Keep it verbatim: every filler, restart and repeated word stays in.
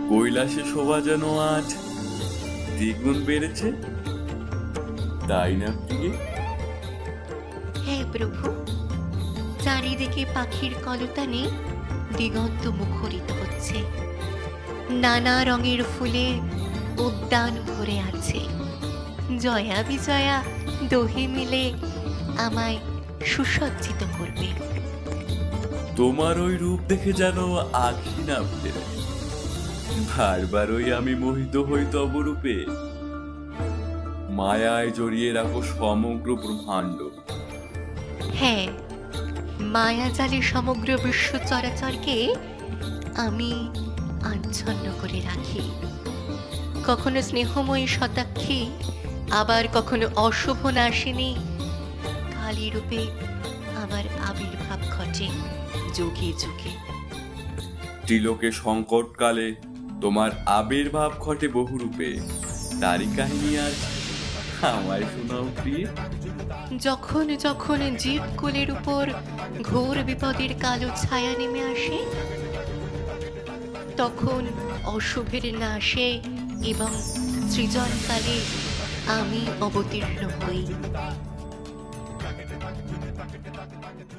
কৈলাসে শোভা যেন আজ দ্বিগুণ বেড়েছে, তাই না প্রিয়ে? হ্যাঁ প্রভু, চারিদিকে পাখির কলতানে দিগন্ত মুখরিত হচ্ছে, নানা রঙের ফুলে উদ্যান ভরে আছে। জয়া বিজয়া দোহে মিলে আমায় সুসজ্জিত করবে। তোমার ওই রূপ দেখে যেন আঁখি না ফেরে, বারবারই আমি মোহিত হই তব রূপে। মায়ায় জড়িয়ে রাখো সমগ্র ব্রহ্মাণ্ড। হ্যাঁ, মায়া জালে সমগ্র বিশ্ব চরাচরকে আমি আচ্ছন্ন করে রাখি। কখনো স্নেহময়ী শতাক্ষী, আবার কখনো অশুভ নাশিনী কালী রূপে আমার আবির্ভাব ঘটে যুগে যুগে। ত্রিলোকে সংকটকালে তোমার আবির্ভাব ঘটে বহুরূপে, তারই কাহিনী আজ আমায় শোনাও প্রিয়ে। যখন যখন জীবকুলের উপর ঘোর বিপদের কালো ছায়া নেমে আসে, তখন অশুভের নাশে এবং সৃজনকালে আমি অবতীর্ণ হই।